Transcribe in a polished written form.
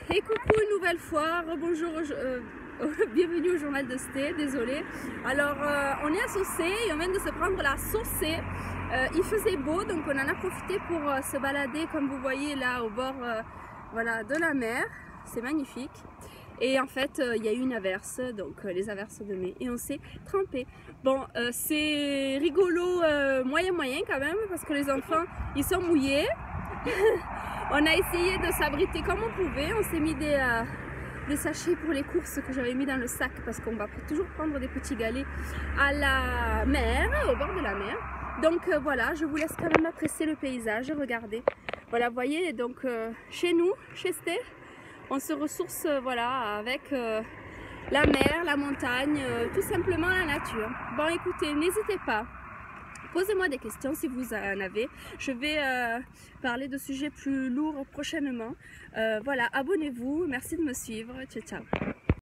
Et coucou une nouvelle fois, bonjour, bienvenue au journal de Sté, désolé. Alors on est à Saucé et on vient de se prendre la Saucé. Il faisait beau donc on en a profité pour se balader comme vous voyez là au bord voilà, de la mer. C'est magnifique. Et en fait il y a eu une averse, donc les averses de mai et on s'est trempé. Bon c'est rigolo moyen quand même parce que les enfants ils sont mouillés. On a essayé de s'abriter comme on pouvait, on s'est mis des sachets pour les courses que j'avais mis dans le sac parce qu'on va toujours prendre des petits galets à la mer, au bord de la mer. Donc voilà, je vous laisse quand même apprécier le paysage, regardez. Voilà, vous voyez, donc chez nous, chez Sté, on se ressource voilà, avec la mer, la montagne, tout simplement la nature. Bon écoutez, n'hésitez pas. Posez-moi des questions si vous en avez. Je vais parler de sujets plus lourds prochainement. Voilà, abonnez-vous. Merci de me suivre. Ciao, ciao.